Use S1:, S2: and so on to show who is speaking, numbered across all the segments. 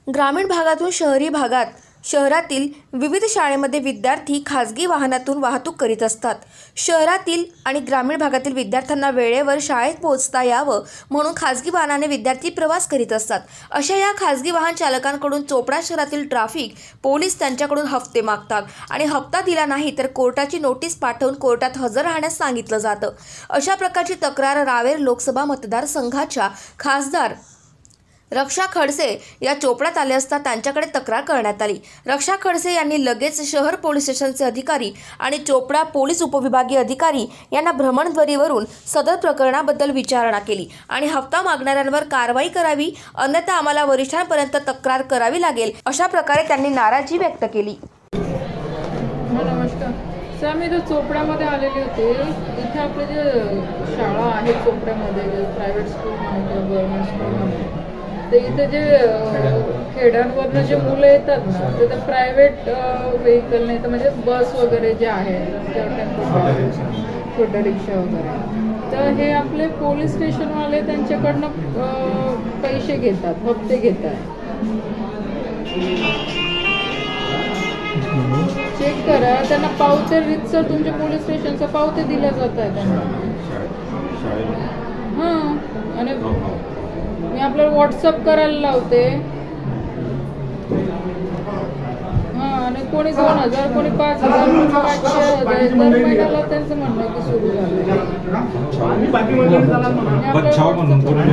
S1: ग्रामीण भागातून शहरी भागात शहरातील विविध शाळेमध्ये विद्यार्थी खाजगी वाहनातून वाहतूक करीत असतात। शहरातील आणि ग्रामीण भागातील विद्यार्थ्यांना वेळेवर शाळेत पोहोचता यावं म्हणून खाजगी वाहनाने विद्यार्थी प्रवास करीत असतात। अशा या खाजगी वाहन चालकांकडून चोपडा शहरातील ट्रॅफिक पोलीस त्यांच्याकडून हप्ते मागतात आणि हप्ता दिला नाही तर कोर्टाची नोटीस पाठवून कोर्टात हजर राहण्यास सांगितलं जातं। अशा प्रकारची तक्रार रावेर लोकसभा मतदारसंघाच्या खासदार रक्षा खडसे या चोपड्यात आले असता त्यांच्याकडे तक्रार करण्यात आली। रक्षा खडसे यांनी लगेच शहर पोलीस स्टेशनचे अधिकारी आणि चोपडा पोलीस उपविभागीय अधिकारी यांना भ्रमणध्वनीवरून सदर प्रकरणाबद्दल विचारणा केली आणि हप्ता मागणाऱ्यांवर कारवाई करावी, अन्यथा आम्हाला वरिष्ठांपर्यंत तक्रार करावी लागेल, अशा प्रकारे त्यांनी नाराजी व्यक्त केली।
S2: नमस्कार सर, मी चोपड्यामध्ये आलेले होते। इथे आपले जे शाळा आहे चोपड्यामध्ये, प्रायव्हेट स्कूल म्हणतो, गव्हर्नमेंट स्कूल म्हणतो, ते इथे जे खेड्यांवरनं जे मुलं येतात ना, ते प्रायव्हेट व्हेकल नाही तर म्हणजे बस वगैरे जे आहे, टेम्पो, छोट्या रिक्षा वगैरे, तर हे आपले पोलीस स्टेशनवाले त्यांच्याकडनं पैसे घेतात, हप्ते घेतात। चेक करा, त्यांना पावते रीतसर तुमच्या पोलीस स्टेशनचा पावते दिल्या जात आहे त्यांना। हां, आणि मी आपल्याला व्हॉट्सअप करायला लावते। हां, आणि कोणी 2000, कोणी 5000, कोणी 500 दर महिन्याला त्यांचं म्हणणं की सुरू झालं। बचाव म्हणून कोणी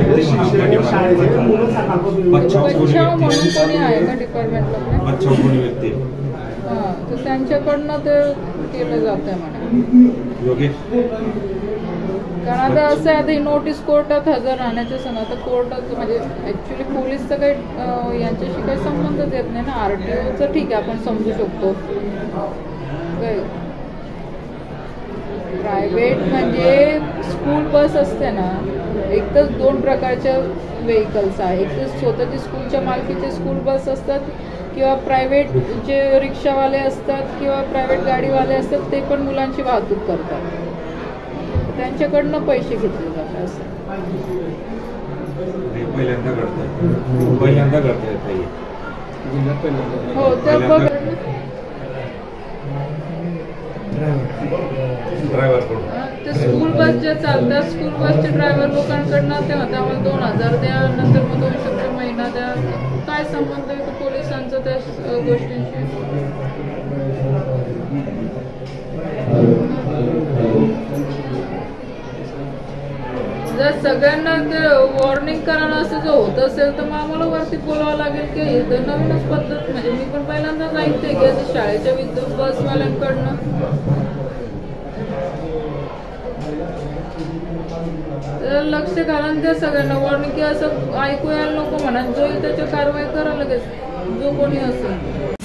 S2: आहे का डिपार्टमेंटला? बचाव कोणी व्यक्ती, हां, तर त्यांच्याकडनं ते केलं जात आहे म्हणा। कारण आता असं आहे, आता ही नोटीस कोर्टात हजर राहण्याच्या सांगा, तर कोर्टाचं म्हणजे ॲक्च्युली पोलीसचं काही यांच्याशी काही संबंधच येत नाही ना। RTOचं ठीक आहे, आपण समजू शकतो। काय प्रायव्हेट म्हणजे स्कूल बस असते ना, एक तर 2 प्रकारच्या व्हेकल्स आहे, एक तर स्वतःची स्कूलच्या मालकीचे स्कूल बस असतात किंवा प्रायव्हेट जे रिक्षावाले असतात किंवा प्रायव्हेट गाडीवाले असतात, ते पण मुलांची वाहतूक करतात, त्यांच्याकडनं पैसे घेतले जातात। असं
S3: पहिल्यांदा घडतंय
S2: हो, तर बघ ते स्कूल बस जे चालतात, स्कूल बसचे ड्रायव्हर लोकांकडनं ते म्हणतात आम्हाला 2000 द्या, नंतर मग 200 रुपये महिना द्या। काय संबंध आहे पोलिसांचा त्या गोष्टींशी? जर सगळ्यांना ते वॉर्निंग करायला असं जर होत असेल तर मग आम्हाला वरती बोलावं लागेल की हे तर नवीनच पद्धत। म्हणजे मी पण पहिल्यांदाच ऐकते की असं शाळेच्या विद्युत बसवाल्यांकडनं लक्ष घालून द्या सगळ्यांना वॉर्निंग की असं ऐकू यायला नको म्हणा, जो त्याच्या कारवाई करा लगेच, जो कोणी असेल।